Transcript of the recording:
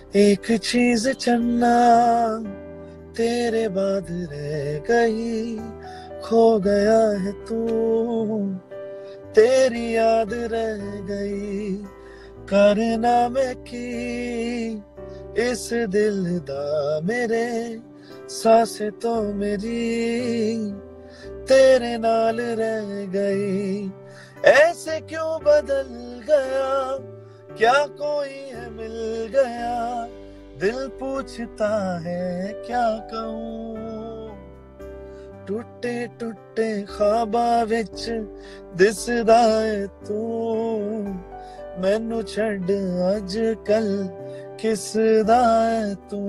एक चीज चन्ना तेरे बाद रह गई, खो गया है तू, तेरी याद रह गई। कारनामे की इस दिल दा मेरे, सांसें तो मेरी तेरे नाल रह गई। ऐसे क्यों बदल गया, क्या कोई है मिल गया, दिल पूछता है क्या कहूँ। टूटे टूटे ख्वाबां विच दिसदा है तू, मैनू छड्ड अज कल किसदा है तू।